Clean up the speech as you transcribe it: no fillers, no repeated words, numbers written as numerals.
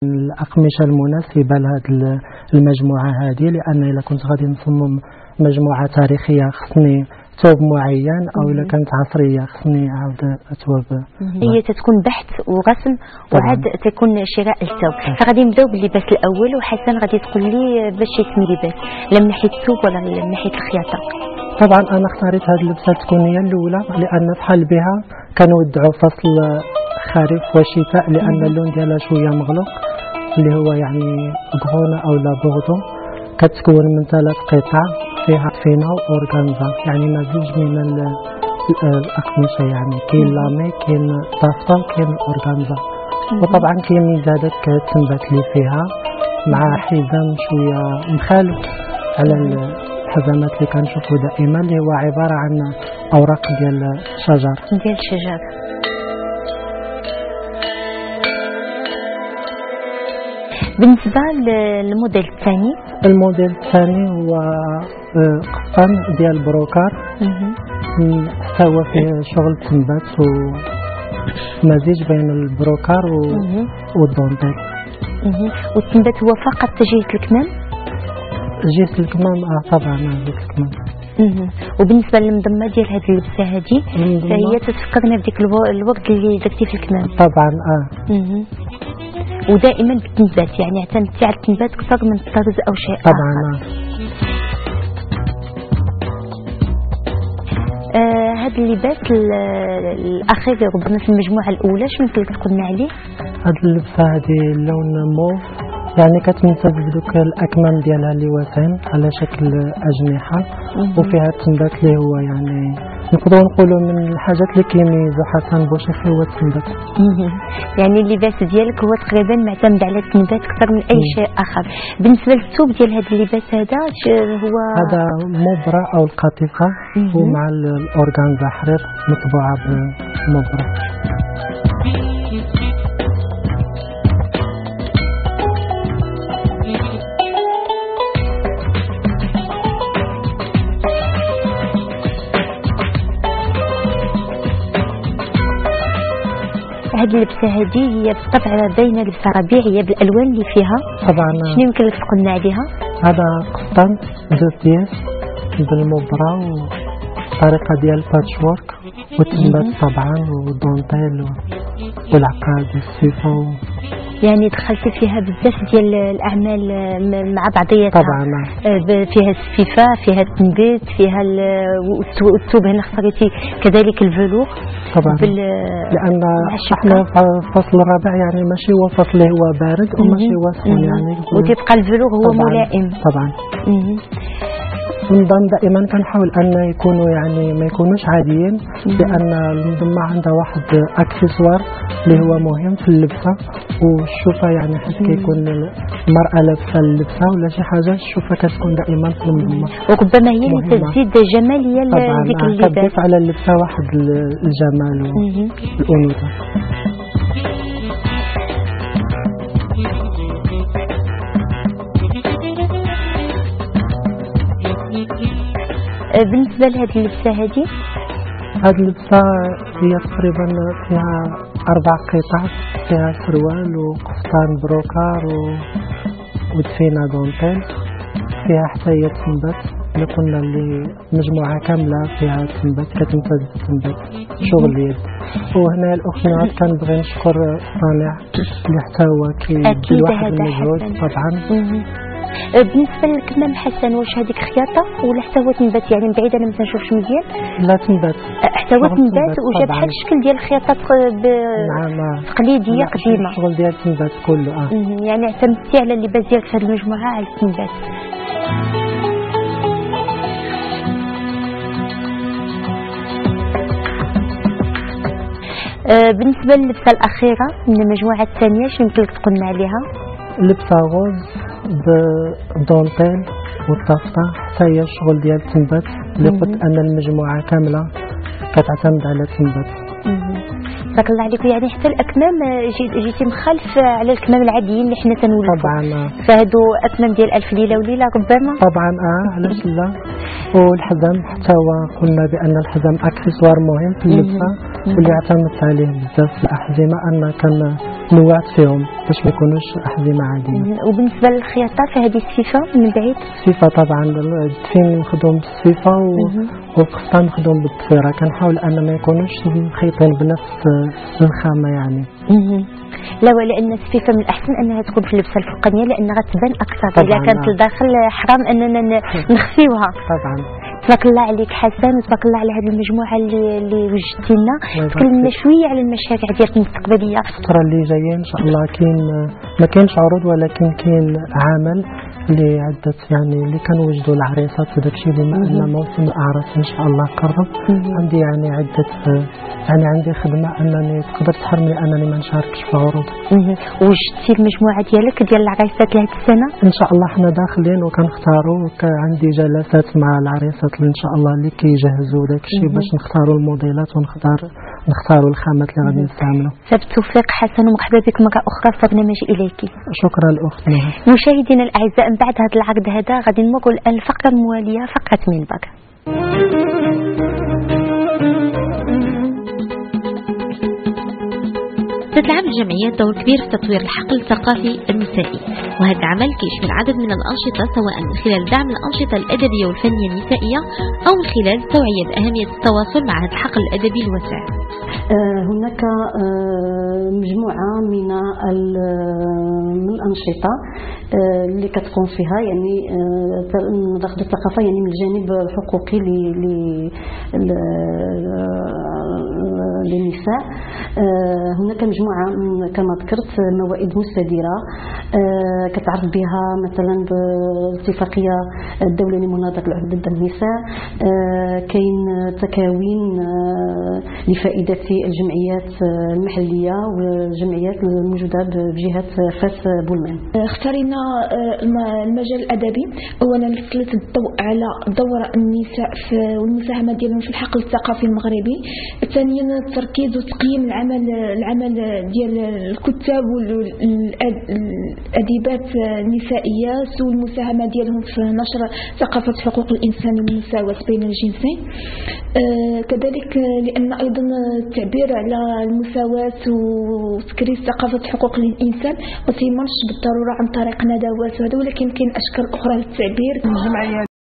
الأقمشة المناسبة لهذه المجموعة هذه، لأن إلا كنت غادي نصمم مجموعة تاريخية خصني ثوب معين، أو إلا كانت عصرية خصني عاود ثوب. هي تتكون بحث ورسم وعاد تكون شراء الثوب. فغادي نبداو باللباس الأول، وحسن غادي تقول لي باش يتم اللباس لا من ناحية الثوب ولا من ناحية الخياطة. طبعا أنا اختاريت هذه اللبسة تكون هي الأولى، لأن بحال بها كنودعوا فصل خريف وشتاء، لأن اللون ديالها شوية مغلق اللي هو يعني غونة أو لا بوردو. كتكون من 3 قطع فيها فينا وأورغانزا، يعني مزيج من الأقمشة، يعني كاين لامي كاين طافطة وكاين أورغانزا. وطبعا كاين مزادات كتنبت لي فيها مع حزام شوية مخالف على الحزامات اللي كنشوفوا دائما، اللي هو عبارة عن أوراق ديال الشجر. بالنسبة للموديل الثاني، الموديل الثاني هو قفطان ديال بروكار، حتى هو فيه شغل تنبات ومزيج بين البروكار والدونتيل. والتنبات هو فقط جهة الكمام؟ جهة الكمام طبعا جهة الكمام. وبالنسبة للمضمة ديال هذه اللبسة هذه فهي تتفكرنا بديك الورد اللي درتي في الكمام. طبعا ودائما بالتنبات، يعني اعتمدتي على التنبات اكثر من الطرز او شيء طبعا آخر. هذا اللباس الاخير ربما في المجموعه الاولى، شنو يمكن تقولنا عليه؟ هذه اللبسه هذه اللون موف، يعني كتمتاز بدوك الاكمام ديالها اللي واسعين على شكل اجنحه، وفيها التنبات اللي هو يعني نقدروا نقولوا من الحاجات اللي كيميزوا حسن بوشيخي هو التنبات. يعني اللباس ديالك هو تقريبا معتمد على التنبات اكثر من اي شيء اخر. بالنسبه للثوب ديال هذا اللباس هذا مبرة او القطيفه، ومع الاورغانزا حرير مطبوعه بمبرة. هذه اللبسه هذه هي بالطبع باينه لبسه ربيعيه بالالوان اللي فيها. طبعا شنو يمكن لك تقولنا عليها؟ هذا قفطان دو بيس بالمبرة وطريقه ديال الباتشورك والتنبات طبعا ودونتيل والعقاد والسيفو. يعني دخلتي فيها بزاف ديال الاعمال مع بعضياتها. طبعا فيها السفيفه، فيها التنبيت، فيها الثوب هنا اختاريتي كذلك الفلوغ. طبعا لان احنا في الفصل الرابع، يعني ماشي هو فصل هو بارد وماشي هو سخون، يعني وتبقى الفلوغ هو طبعاً ملائم. طبعا النظام دائما كنحاول ان يكونوا يعني ما يكونوش عاديين، لان المنظمه عندها واحد اكسسوار اللي هو مهم في اللبسه والشوفه، يعني حيت كيكون المراه لابسه اللبسه ولا شي حاجه الشوفه كتكون دائما في المنظمه، وربما هي اللي تزيد جماليه لديك اللباس. كتضيف على اللبسه واحد الجمال والانوثه. بالنسبة لهذه اللبسة هذه اللبسة هي تقريبا فيها 4 قطع، فيها سروال وقفطان بروكار ودفينة دونتيل، فيها حتى هي تنبات اللي قلنا اللي مجموعة كاملة فيها تنبات كتمتاز بالتنبات شغل اليد. وهنا الأخت نعاد كنبغي نشكر الصانع اللي حتى هو كيدير واحد المجهود طبعا. بالنسبه للكمام حسن، واش هذيك خياطه ولا حتى هو تنبات؟ يعني من بعيد انا ما تنشوفش مزيان. لا تنبات، حتى هو تنبات وجا بحال الشكل ديال الخياطه تقليديه قديمه. الشغل ديال التنبات كله يعني اعتمدتي على اللباس ديالك في هذه المجموعه على التنبات. بالنسبه للبسه الاخيره من المجموعه الثانيه، شنو يمكن لك تقولنا عليها؟ لبسه غوز بالدونتيل والطافطة، حتى هي الشغل ديال التنبات اللي قلت ان المجموعه كامله كتعتمد على التنبات. بارك الله عليك. يعني حتى الاكمام جيتي مخالف على الكمام العاديين اللي حنا تنولفوا. طبعا فهادو اكمام ديال الف ليله وليله ربما. طبعا علاش لا. والحزام حتى هو قلنا بان الحزام اكسسوار مهم في اللبسه، واللي اعتمدت عليه بزاف في الأحزمة أن كان نوعت فيهم باش ما يكونوش أحزمة عادية. وبالنسبة للخياطة فهذه الصفة من بعيد؟ الصفة طبعا الدفين مخدوم بالصفة والقفطان مخدوم بالضفيرة. كنحاول أن ما يكونوش مخيطين بنفس الخامة يعني. لا ولأن الصفة من الأحسن أنها تكون في اللبسة الفوقانية لأن غتبان أكثر. إذا كانت الداخل حرام أننا نخفيوها. طبعا. تبارك الله عليك حسن وتبارك الله على هذه المجموعة اللي وجدتي لنا. تكلمنا شوية على المشاريع ديالك المستقبلية. الفترة اللي جاية إن شاء الله كاين ما كاينش عروض ولكن كاين عمل لعدة يعني اللي كنوجدوا العريسات وداك الشيء بما أن موسم الأعراس إن شاء الله قرب. عندي يعني عدة يعني عندي خدمة أنني تقدر تحرمني أنني ما نشاركش في عروض. وجدتي المجموعة ديالك ديال العريسات لهاد السنة؟ إن شاء الله حنا داخلين وكنختاروا عندي جلسات مع العريسات اللي إن شاء الله اللي كيجهزوا داك الشيء باش نختاروا الموديلات ونختاروا الخامات اللي غادي نستعملوا. بالتوفيق حسن ومرحبا بك مرة أخرى في برنامج إليكي. شكرا الأخت نهى. مشاهدينا الأعزاء من بعد هذا العرض هذا غادي نمروا الآن الفقرة الموالية فقرة منبر. تلعب الجمعيات دور كبير في تطوير الحقل الثقافي النسائي، وهذا العمل كيشمل عدد من الأنشطة سواء من خلال دعم الأنشطة الأدبية والفنية النسائية أو من خلال التوعية بأهمية التواصل مع هذا الحقل الأدبي الواسع. هناك مجموعة من الأنشطة اللي كتقوم فيها يعني داخل الثقافة يعني من الجانب الحقوقي للنساء. هناك مجموعة كما ذكرت موائد مستديرة كتعرف بها مثلا بالاتفاقية الدولة لمناضلة العنف ضد النساء. كاين تكاوين لفائدة الجمعيات المحلية والجمعيات الموجودة بجهة فاس بولمان. اختارينا المجال الأدبي أولا لتسليط الضوء على دور النساء والمساهمة ديالهم في الحقل الثقافي المغربي. ثانيا التركيز وتقييم العمل ديال الكتاب والأديبات النسائيات والمساهمة ديالهم في نشر ثقافة حقوق الإنسان والمساواة بين الجنسين. كذلك لأن أيضا التعبير على المساواة وتكريس ثقافة حقوق الإنسان ما تيمرش بالضرورة عن طريق ندوات وهذا، ولكن كاين أشكال أخرى للتعبير.